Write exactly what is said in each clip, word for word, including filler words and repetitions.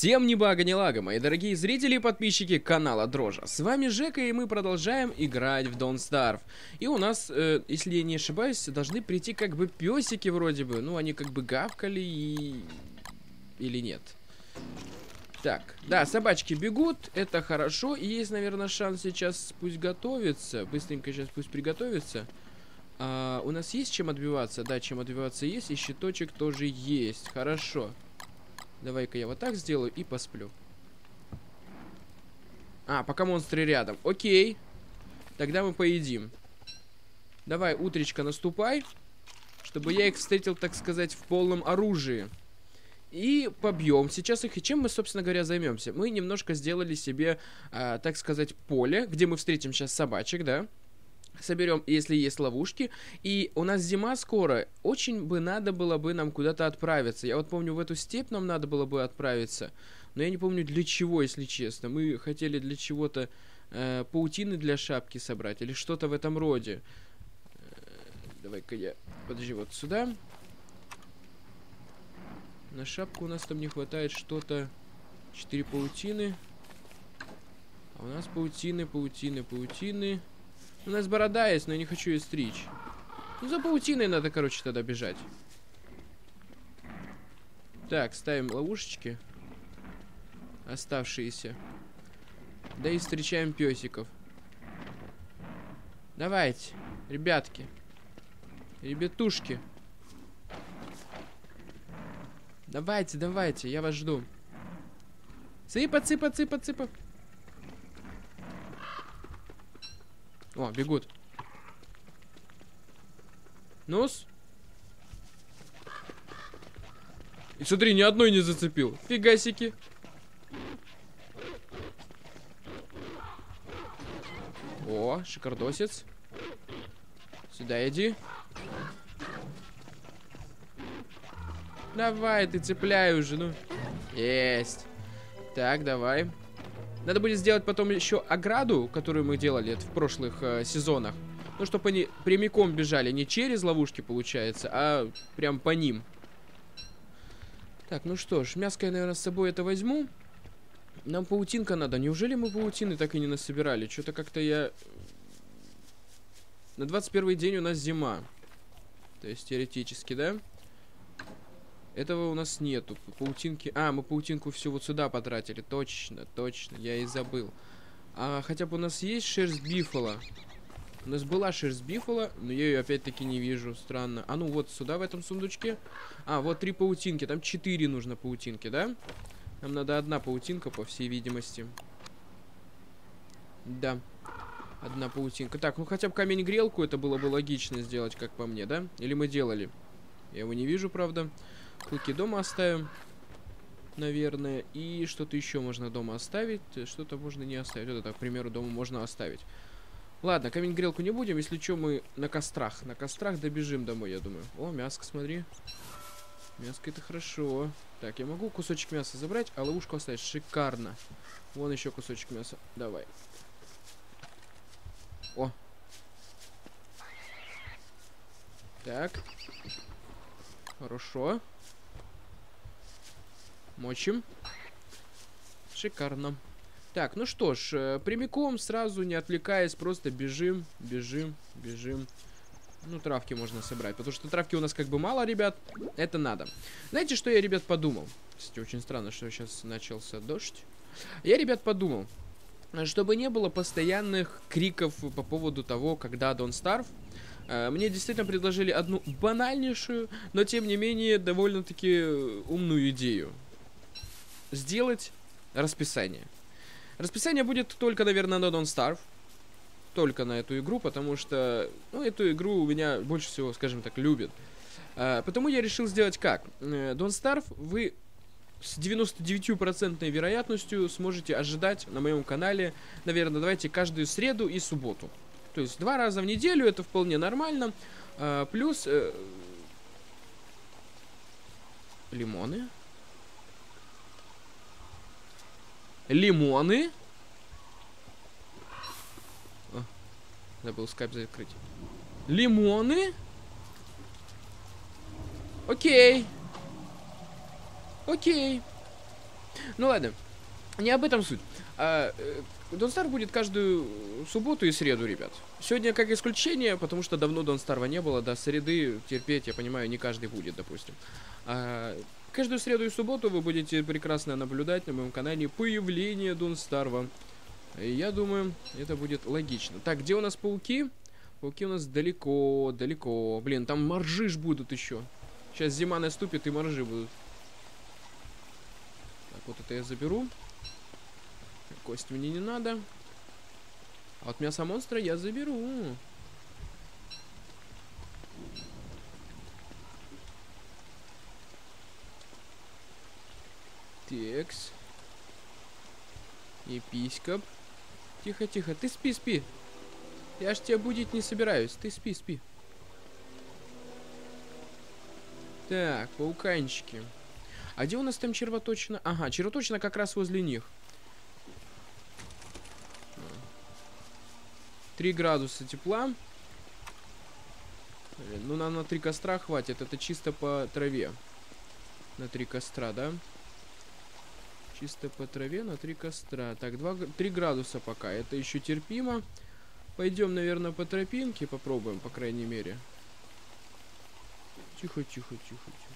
Всем ни бага, ни лага, мои дорогие зрители и подписчики канала Дрожа. С вами Жека, и мы продолжаем играть в Don't Starve. И у нас, э, если я не ошибаюсь, должны прийти как бы песики вроде бы. Ну, они как бы гавкали и... Или нет? Так, да, собачки бегут, это хорошо. И есть, наверное, шанс сейчас пусть готовится. Быстренько сейчас пусть приготовится. А, у нас есть чем отбиваться? Да, чем отбиваться есть. И щиточек тоже есть. Хорошо. Давай-ка я вот так сделаю и посплю. А, пока монстры рядом. Окей. Тогда мы поедим. Давай, утречка, наступай. Чтобы я их встретил, так сказать, в полном оружии. И побьем сейчас их. И чем мы, собственно говоря, займемся? Мы немножко сделали себе, а, так сказать, поле, где мы встретим сейчас собачек, да? Соберем, если есть ловушки. И у нас зима скоро. Очень бы надо было бы нам куда-то отправиться. Я вот помню, в эту степь нам надо было бы отправиться. Но я не помню для чего, если честно. Мы хотели для чего-то э, паутины для шапки собрать. Или что-то в этом роде. Э, Давай-ка я... Подожди, вот сюда. На шапку у нас там не хватает что-то. Четыре паутины. А у нас паутины, паутины, паутины... У нас борода есть, но я не хочу ее стричь. Ну, за паутиной надо, короче, тогда бежать. Так, ставим ловушечки. Оставшиеся. Да и встречаем песиков. Давайте, ребятки. Ребятушки. Давайте, давайте, я вас жду. Цыпа, цыпа, цыпа, цыпа. О, бегут. Нос. И смотри, ни одной не зацепил. Фигасики. О, шикардосец. Сюда иди. Давай, ты цепляй уже, ну. Есть. Так, давай. Надо будет сделать потом еще ограду, которую мы делали в прошлых э, сезонах. Ну, чтобы они прямиком бежали. Не через ловушки, получается, а прям по ним. Так, ну что ж, мяско я, наверное, с собой это возьму. Нам паутинка надо. Неужели мы паутины так и не насобирали? Что-то как-то я... На двадцать первый день у нас зима. То есть теоретически, да? Этого у нас нету. Паутинки... А, мы паутинку все вот сюда потратили. Точно, точно. Я и забыл. А хотя бы у нас есть шерсть бифала. У нас была шерсть бифала, но я ее опять-таки не вижу. Странно. А ну вот сюда, в этом сундучке. А, вот три паутинки. Там четыре нужно паутинки, да? Нам надо одна паутинка, по всей видимости. Да. Одна паутинка. Так, ну хотя бы камень-грелку это было бы логично сделать, как по мне, да? Или мы делали? Я его не вижу, правда. Клыки дома оставим, наверное. И что-то еще можно дома оставить. Что-то можно не оставить. Это так, к примеру, дома можно оставить. Ладно, камень-грелку не будем. Если что, мы на кострах. На кострах добежим домой, я думаю. О, мяско, смотри. Мяско это хорошо. Так, я могу кусочек мяса забрать, а ловушку оставить. Шикарно. Вон еще кусочек мяса. Давай. О. Так. Хорошо. Мочим. Шикарно. Так, ну что ж, э, прямиком, сразу, не отвлекаясь, просто бежим, бежим, бежим. Ну, травки можно собрать, потому что травки у нас как бы мало, ребят. Это надо. Знаете, что я, ребят, подумал? Кстати, очень странно, что сейчас начался дождь. Я, ребят, подумал, чтобы не было постоянных криков по поводу того, когда Don't Starve. Мне действительно предложили одну банальнейшую, но тем не менее довольно-таки умную идею. Сделать расписание. Расписание будет только, наверное, на Don't Starve. Только на эту игру, потому что, ну, эту игру у меня больше всего, скажем так, любят. А, потому я решил сделать как? Don't Starve вы с девяносто девять процентов вероятностью сможете ожидать на моем канале, наверное, давайте каждую среду и субботу. То есть два раза в неделю, это вполне нормально. А, плюс... Э, лимоны. Лимоны. О, забыл скайп закрыть. Лимоны. Окей. Окей. Ну ладно, не об этом суть. А, э, Don't Starve будет каждую субботу и среду, ребят. Сегодня как исключение, потому что давно Don't Starve не было. До среды терпеть, я понимаю, не каждый будет, допустим. А, каждую среду и субботу вы будете прекрасно наблюдать на моем канале появление Don't Starve. И я думаю, это будет логично. Так, где у нас пауки? Пауки у нас далеко, далеко. Блин, там моржи ж будут еще. Сейчас зима наступит и моржи будут. Так, вот это я заберу. Кость мне не надо. А вот мясо монстра я заберу. Текс. Епископ. Тихо, тихо. Ты спи, спи. Я ж тебя будить не собираюсь. Ты спи, спи. Так, пауканчики. А где у нас там червоточина? Ага, червоточина как раз возле них. три градуса тепла. Ну, нам на три костра хватит. Это чисто по траве. На три костра, да? Чисто по траве на три костра. Так, три градуса пока. Это еще терпимо. Пойдем, наверное, по тропинке. Попробуем, по крайней мере. Тихо, тихо, тихо, тихо.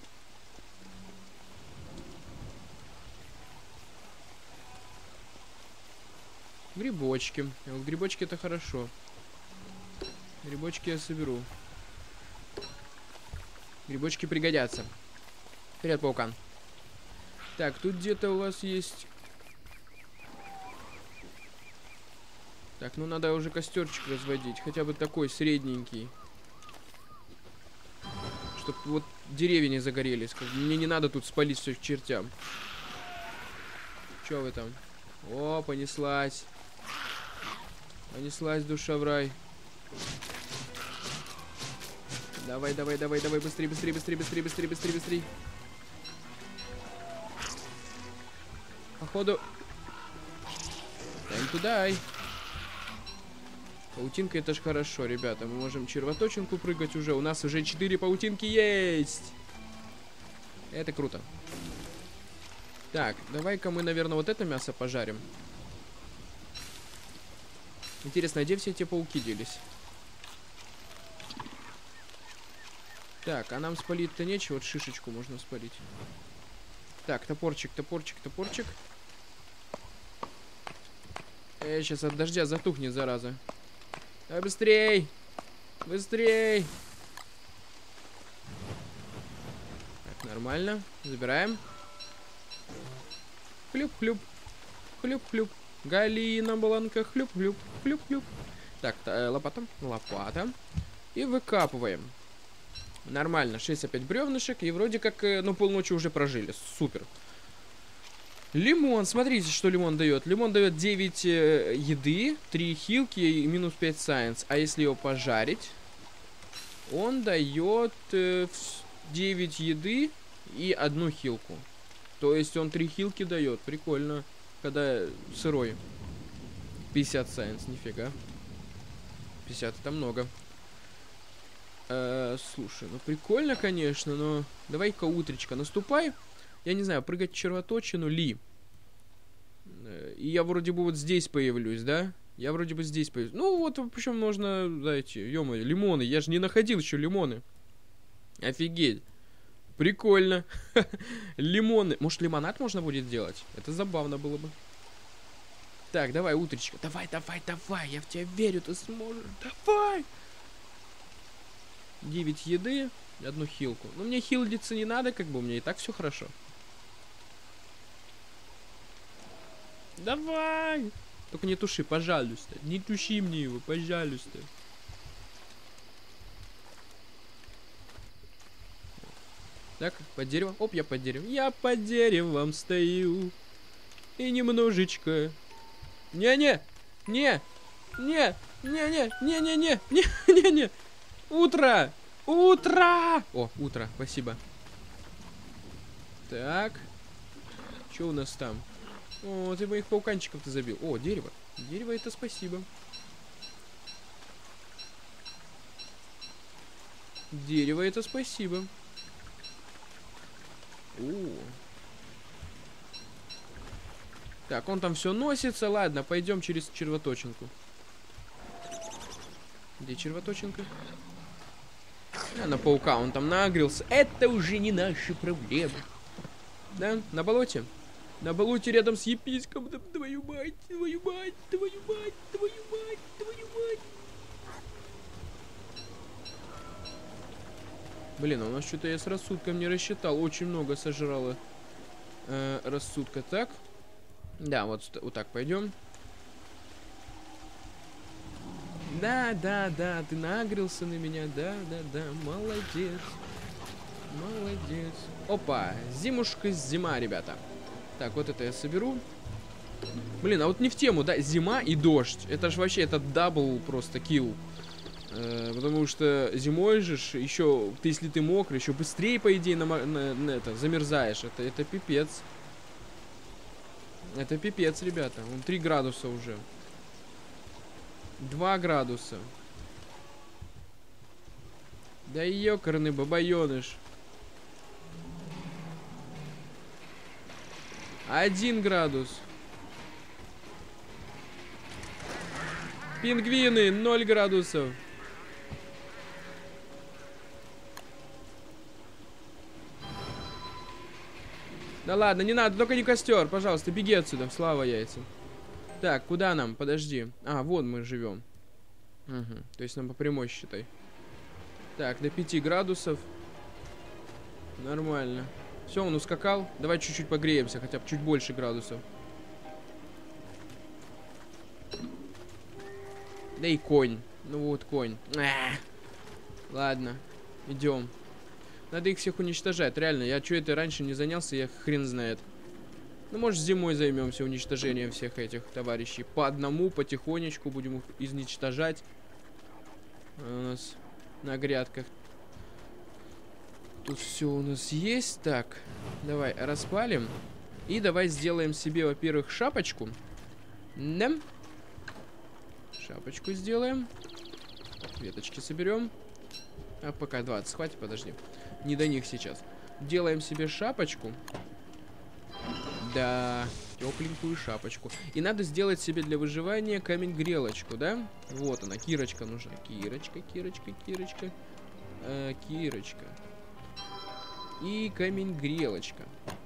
Грибочки. Вот грибочки это хорошо. Грибочки я соберу. Грибочки пригодятся. Привет, паукан. Так, тут где-то у вас есть... Так, ну надо уже костерчик разводить. Хотя бы такой средненький. Чтоб вот деревья не загорелись. Мне не надо тут спалить все к чертям. Че вы там? О, понеслась. Понеслась душа в рай. Давай, давай, давай, давай, быстрее, быстрее, быстрее, быстрее, быстрее, быстрее, быстрее. Походу. Time to die. Паутинка это ж хорошо, ребята. Мы можем червоточинку прыгать уже. У нас уже четыре паутинки есть. Это круто. Так, давай-ка мы, наверное, вот это мясо пожарим. Интересно, а где все эти пауки делись? Так, а нам спалить-то нечего. Вот шишечку можно спалить. Так, топорчик, топорчик, топорчик. Э, сейчас от дождя затухнет, зараза. Давай быстрей! Быстрей! Так, нормально. Забираем. Хлюп-хлюп. Хлюп-хлюп. Галина Бланка. Хлюп-хлюп. Хлюп-хлюп. Так, э, лопата. Лопата. И выкапываем. Нормально. шесть опять бревнышек. И вроде как, э, ну, полночи уже прожили. Супер. Лимон. Смотрите, что лимон дает. Лимон дает девять э, еды, три хилки и минус пять сайенс. А если его пожарить, он дает э, девять еды и одну хилку. То есть он три хилки дает. Прикольно. Когда сырой. пятьдесят сайенс. Нифига. пятьдесят это много. Э, слушай, ну прикольно, конечно, но... Давай-ка утречка наступай. Я не знаю, прыгать в червоточину ли. Э, и я вроде бы вот здесь появлюсь, да? Я вроде бы здесь появлюсь. Ну вот, причем можно, знаете, ё-моё, лимоны. Я же не находил еще лимоны. Офигеть. Прикольно. Лимоны. Может, лимонад можно будет сделать? Это забавно было бы. Так, давай, утречка. Давай, давай, давай. Я в тебя верю, ты сможешь. Давай. девять еды, одну хилку. Ну, мне хилдиться не надо, как бы у меня и так все хорошо. Давай. Только не туши, пожалуйста. Не туши мне его, пожалуйста. Так, под деревом. Оп, я под деревом. Я под деревом стою. И немножечко. Не-не. Не. Не. Не-не. Не-не-не. Не-не-не. Утро. Утро. О, утро. Спасибо. Так. Что у нас там? О, ты моих пауканчиков-то забил. О, дерево. Дерево это спасибо. Дерево это спасибо. О. Так, он там все носится. Ладно, пойдем через червоточинку. Где червоточинка? А, на паука он там нагрелся. Это уже не наши проблемы. Да, на болоте? На болоте рядом с епископом. Да, твою мать, твою мать, твою мать, твою мать, твою мать. Блин, а у нас что-то я с рассудком не рассчитал. Очень много сожрало э, рассудка. Так. Да, вот, вот так пойдем. Да, да, да, ты нагрелся на меня. Да, да, да, молодец. Молодец. Опа, зимушка, зима, ребята. Так, вот это я соберу. Блин, а вот не в тему, да, зима и дождь. Это же вообще, это дабл просто килл. Э, потому что зимой же еще, ты, если ты мокрый, еще быстрее, по идее, на, на, на это, замерзаешь. Это, это пипец. Это пипец, ребята. Вон три градуса уже. два градуса. Да ёкарный бабаёныш. Один градус. Пингвины, ноль градусов. Да ладно, не надо, только не костер, пожалуйста, беги отсюда, слава яйцам. Так, куда нам? Подожди. А, вон мы живем. Угу. То есть нам по прямой считай. Так, до пяти градусов. Нормально. Все, он ускакал. Давай чуть-чуть погреемся, хотя бы чуть больше градусов. Да и конь. Ну вот конь. А-а-а. Ладно, идем. Надо их всех уничтожать. Реально, я что это раньше не занялся, я хрен знает. Ну, может, зимой займемся уничтожением всех этих товарищей. По одному, потихонечку будем их изничтожать. У нас на грядках. Тут все у нас есть. Так, давай распалим. И давай сделаем себе, во-первых, шапочку. Да. Шапочку сделаем. Веточки соберем. А пока двадцать хватит, подожди. Не до них сейчас. Делаем себе шапочку. Да, тепленькую шапочку. И надо сделать себе для выживания камень-грелочку, да? Вот она, кирочка нужна. Кирочка, кирочка, кирочка. Э, кирочка. И камень-грелочка.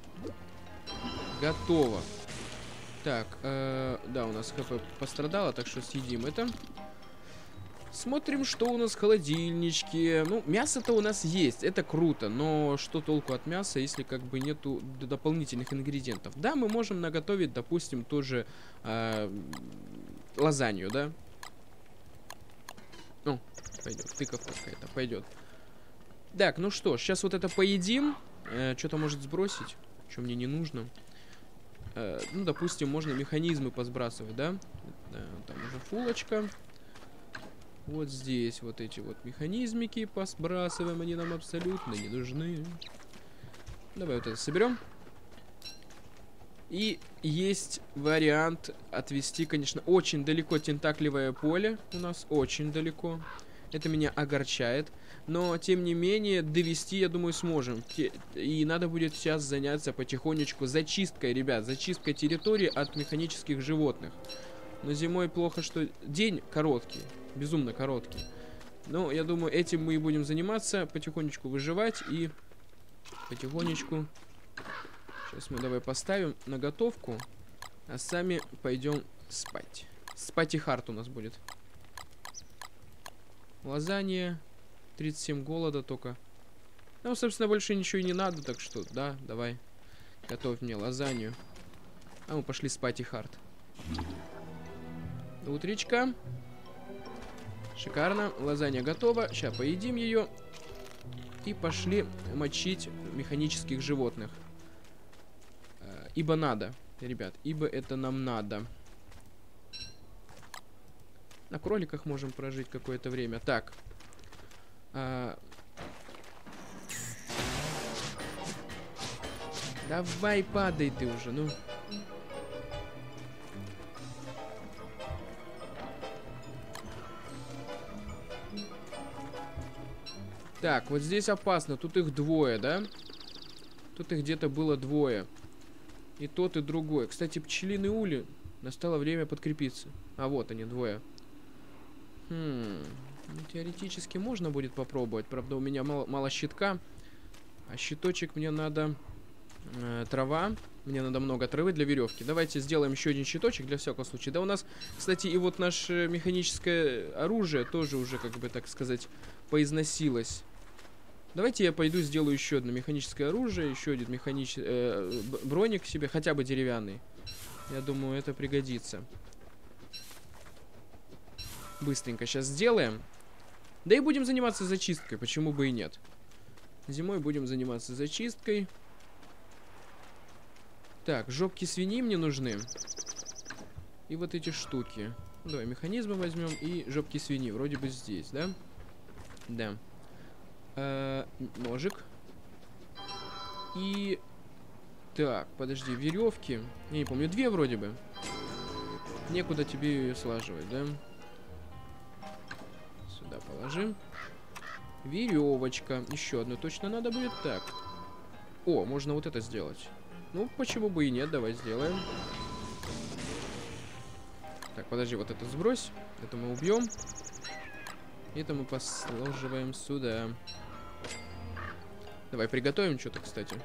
Готово. Так, э, да, у нас хп пострадало, так что съедим это. Смотрим, что у нас в холодильничке. Ну, мясо-то у нас есть, это круто. Но что толку от мяса, если как бы нету дополнительных ингредиентов? Да, мы можем наготовить, допустим, тоже э, лазанью, да? Ну, пойдет, тыковка какая-то, пойдет. Так, ну что ж, сейчас вот это поедим. Э, Что-то может сбросить, что мне не нужно. Э, ну, допустим, можно механизмы посбрасывать, да? Э, там уже фулочка. Вот здесь вот эти вот механизмики посбрасываем, они нам абсолютно не нужны. Давай вот это соберем. И есть вариант отвести, конечно, очень далеко тентакливое поле. У нас очень далеко. Это меня огорчает. Но, тем не менее, довести, я думаю, сможем. И надо будет сейчас заняться потихонечку зачисткой, ребят. Зачисткой территории от механических животных. Но зимой плохо, что день короткий. Безумно короткий. Но я думаю, этим мы и будем заниматься. Потихонечку выживать и потихонечку. Сейчас мы давай поставим на готовку. А сами пойдем спать. Спать и хард у нас будет. Лазанья. тридцать семь голода только. Ну, собственно, больше ничего и не надо. Так что, да, давай. Готовь мне лазанью. А мы пошли спать и хард. Утречка. Шикарно. Лазанья готова. Сейчас поедим ее. И пошли мочить механических животных. Ибо надо, ребят. Ибо это нам надо. На кроликах можем прожить какое-то время. Так. А... Давай падай ты уже, ну. Так, вот здесь опасно. Тут их двое, да? Тут их где-то было двое. И тот, и другой. Кстати, пчелиный улей. Настало время подкрепиться. А вот они, двое. Хм. Ну, теоретически можно будет попробовать. Правда, у меня мало, мало щитка. А щиточек мне надо... Э, трава. Мне надо много травы для веревки. Давайте сделаем еще один щиточек для всякого случая. Да у нас, кстати, и вот наше механическое оружие тоже уже, как бы так сказать, поизносилось. Давайте я пойду сделаю еще одно механическое оружие, еще один механический э, броник себе, хотя бы деревянный. Я думаю, это пригодится. Быстренько сейчас сделаем. Да и будем заниматься зачисткой, почему бы и нет. Зимой будем заниматься зачисткой. Так, жопки свиньи мне нужны. И вот эти штуки. Давай механизмы возьмем и жопки свиньи. Вроде бы здесь, да? Да. Э-э, ножик. И... Так, подожди, веревки. Я не помню, две вроде бы. Некуда тебе ее слаживать, да? Сюда положим. Веревочка. Еще одну точно надо будет. Так. О, можно вот это сделать. Ну, почему бы и нет, давай сделаем. Так, подожди, вот это сбрось. Это мы убьем. Это мы посложиваем сюда. Давай приготовим что-то, кстати.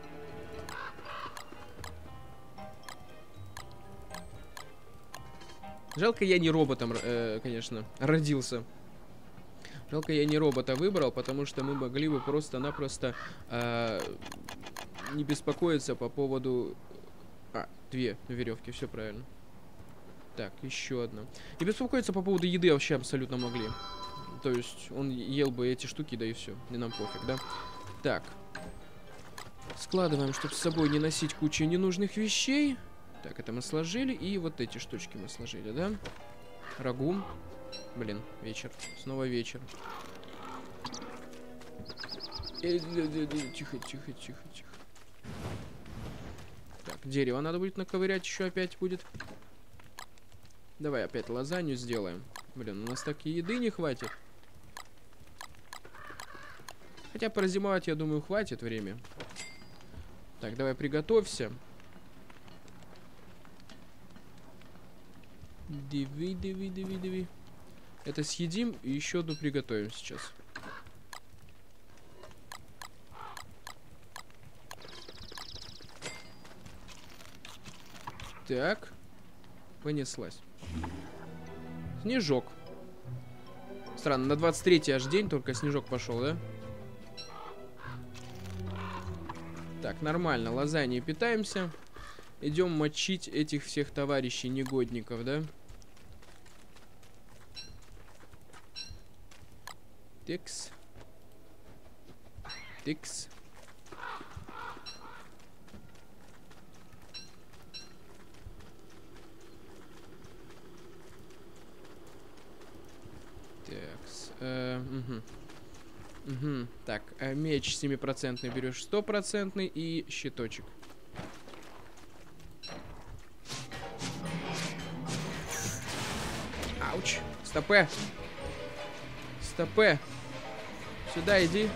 Жалко, я не роботом, э, конечно, родился. Жалко, я не робота выбрал, потому что мы могли бы просто-напросто э, не беспокоиться по поводу... А, две веревки, все правильно. Так, еще одна. Не беспокоиться по поводу еды вообще абсолютно могли. То есть он ел бы эти штуки, да и все. И нам пофиг, да? Так. Складываем, чтобы с собой не носить кучу ненужных вещей. Так, это мы сложили. И вот эти штучки мы сложили, да? Рагу. Блин, вечер. Снова вечер. Тихо, тихо, тихо, тихо. Так, дерево надо будет наковырять еще опять будет. Давай опять лазанью сделаем. Блин, у нас так и еды не хватит. Хотя прозимовать, я думаю, хватит время. Так, давай приготовься. Диви, диви, диви, диви. Это съедим и еще одну приготовим сейчас. Так. Понеслась. Снежок. Странно, на двадцать третий аж день только снежок пошел, да? Так, нормально, лазаньей питаемся. Идем мочить этих всех товарищей негодников, да? Тикс. Тикс. Такс. Э, угу. Угу. Так, а меч семипроцентный берешь стопроцентный и щиточек. Ауч. Стопэ. Стопэ. Сюда иди.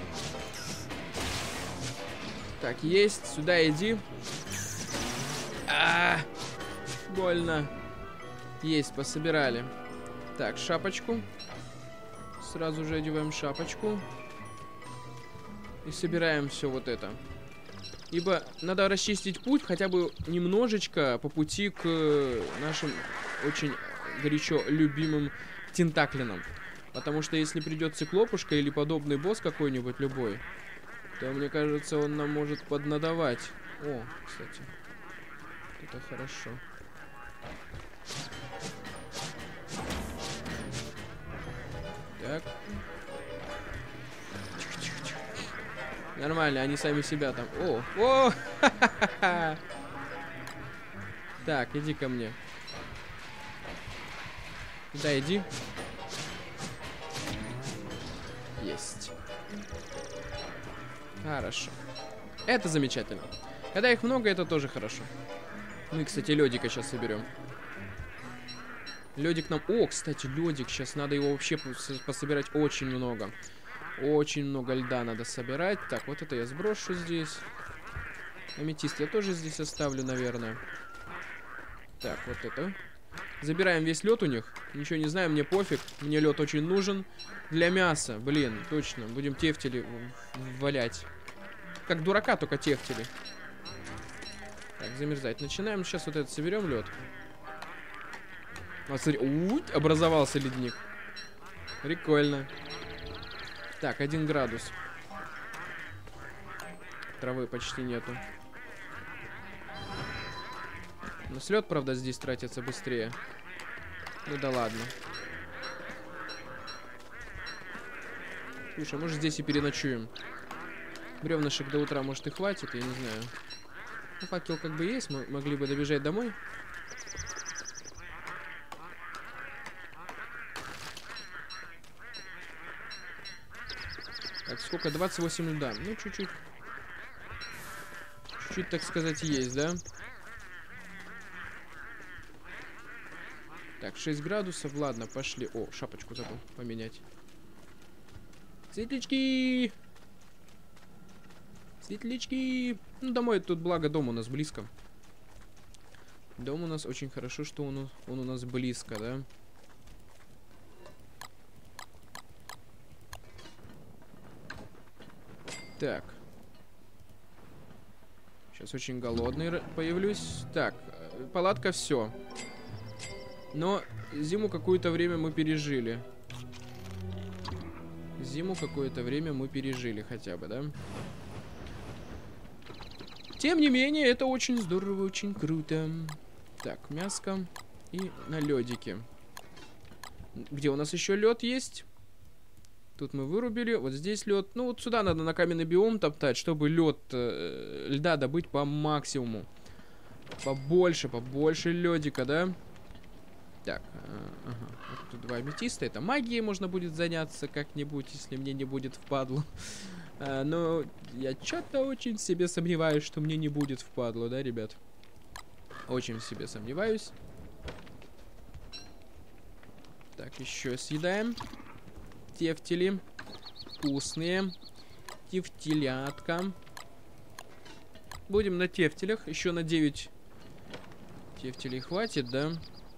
Так, есть. Сюда иди. А, -а, -а больно. Есть, пособирали. Так, шапочку. Сразу же одеваем шапочку. И собираем все вот это. Ибо надо расчистить путь хотя бы немножечко по пути к нашим очень горячо любимым тентаклинам. Потому что если придет циклопушка или подобный босс какой-нибудь любой, то, мне кажется, он нам может поднадавать. О, кстати. Это хорошо. Так. Тихо-тихо-тихо. Нормально, они сами себя там. О, о! Так, иди ко мне. Да, иди. Есть. Хорошо. Это замечательно. Когда их много, это тоже хорошо. Мы, кстати, лёдика сейчас соберем. Лёдик нам... О, кстати, лёдик. Сейчас надо его вообще пособирать очень много. Очень много льда надо собирать. Так, вот это я сброшу здесь. Аметист я тоже здесь оставлю, наверное. Так, вот это. Забираем весь лед у них. Ничего не знаю, мне пофиг. Мне лед очень нужен. Для мяса, блин, точно. Будем тефтели валять. Как дурака, только тефтели. Так, замерзать. Начинаем. Сейчас вот это соберем лед. Вот, смотри, у-у-у, образовался ледник. Прикольно. Так, один градус. Травы почти нету. Но след, правда, здесь тратится быстрее. Ну да ладно. Слушай, может здесь и переночуем. Бревнышек до утра, может, и хватит, я не знаю. Ну, факел как бы есть, мы могли бы добежать домой. Так, сколько? двадцать восемь льда. Ну, чуть-чуть. Чуть-чуть, так сказать, есть, да? Так, шесть градусов. Ладно, пошли. О, шапочку забыл поменять. Светлячки! Светлячки! Ну, домой тут, благо, дом у нас близко. Дом у нас очень хорошо, что он, он у нас близко, да? Так. Сейчас очень голодный появлюсь. Так, палатка, все. Но зиму какое-то время мы пережили. Зиму какое-то время мы пережили хотя бы, да? Тем не менее, это очень здорово, очень круто. Так, мяско и на ледике. Где у нас еще лед есть? Тут мы вырубили, вот здесь лед. Ну, вот сюда надо на каменный биом топтать, чтобы лед, э, льда добыть по максимуму. Побольше, побольше ледика, да? Так, ага. Вот тут два аметиста. Это магией можно будет заняться как-нибудь, если мне не будет впадло. А, но я что-то очень в себе сомневаюсь, что мне не будет впадло, да, ребят? Очень в себе сомневаюсь. Так, еще съедаем. Тефтели. Вкусные. Тефтелятка. Будем на тефтелях. Еще на девять тефтелей хватит, да?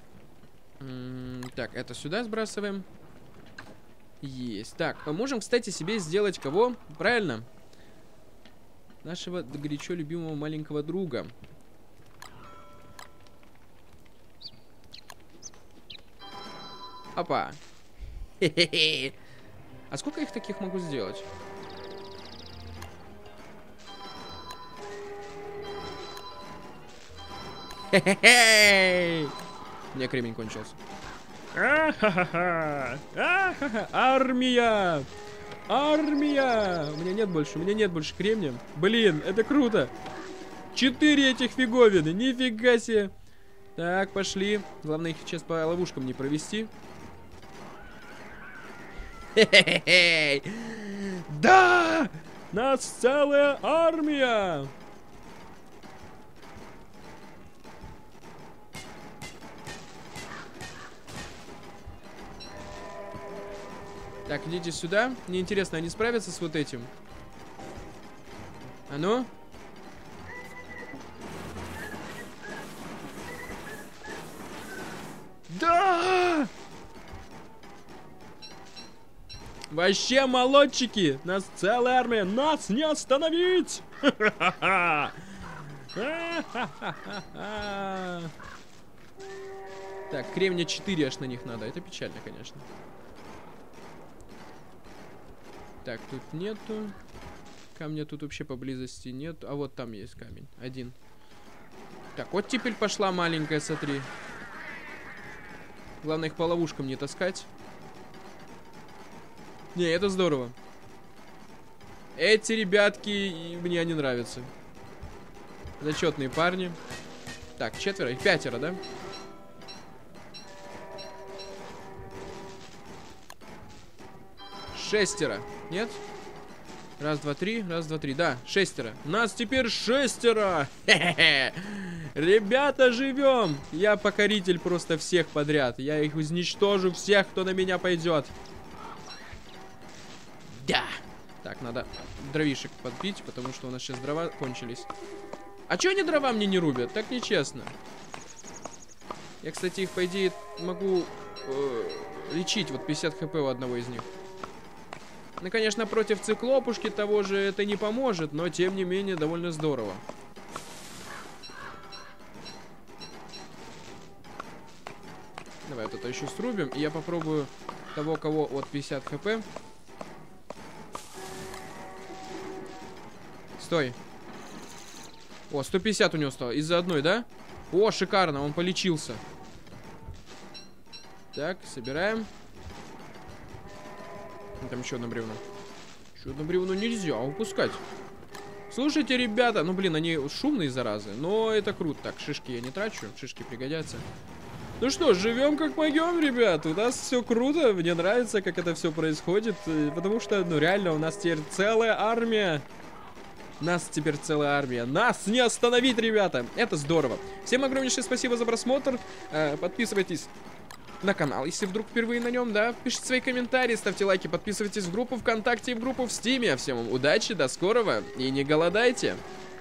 Так, это сюда сбрасываем. Есть. Так, мы можем, кстати, себе сделать кого? Правильно? Нашего горячо любимого маленького друга. Опа. Хе-хе-хе. А сколько их таких могу сделать? Хе-хе-хе. У меня кремень кончился. А-ха-ха-ха! А-ха-ха! Армия! Армия! У меня нет больше, у меня нет больше кремния. Блин, это круто! Четыре этих фиговины, нифига себе! Так, пошли. Главное их сейчас по ловушкам не провести. Хе-хе-хе! Да! Нас целая армия! Так, идите сюда. Мне интересно, они справятся с вот этим? А ну? Да! Вообще молодчики! Нас целая армия! Нас не остановить! Так, кремния четыре аж на них надо. Это печально, конечно. Так, тут нету. Камня тут вообще поблизости нет. А вот там есть камень. Один. Так, вот теперь пошла маленькая, смотри. Главное их по ловушкам не таскать. Не, это здорово. Эти ребятки мне они нравятся. Зачетные парни. Так, четверо, их пятеро, да? Шестеро. Нет? Раз, два, три. Раз, два, три. Да, шестеро. Нас теперь шестеро. Хе-хе-хе. Ребята, живем. Я покоритель просто всех подряд. Я их изничтожу, всех, кто на меня пойдет. Да. Так, надо дровишек подбить, потому что у нас сейчас дрова кончились. А чё они дрова мне не рубят? Так нечестно. Я, кстати, их, по идее, могу э, лечить. Вот пятьдесят хп у одного из них. Ну, конечно, против циклопушки того же это не поможет, но, тем не менее, довольно здорово. Давай вот это еще срубим, и я попробую того, кого вот пятьдесят хп. Стой. О, сто пятьдесят у него стало. Из-за одной, да? О, шикарно, он полечился. Так, собираем. Там еще одно бревно. Еще одно бревно нельзя упускать. Слушайте, ребята, ну блин, они шумные, заразы, но это круто. Так, шишки я не трачу, шишки пригодятся. Ну что, живем как могем, ребят. У нас все круто, мне нравится, как это все происходит. Потому что, ну реально, у нас теперь целая армия. Нас теперь целая армия. Нас не остановить, ребята. Это здорово. Всем огромнейшее спасибо за просмотр. Подписывайтесь на канал, если вдруг впервые на нем, да. Пишите свои комментарии, ставьте лайки, подписывайтесь в группу ВКонтакте и в группу в Стиме. Всем вам удачи, до скорого и не голодайте.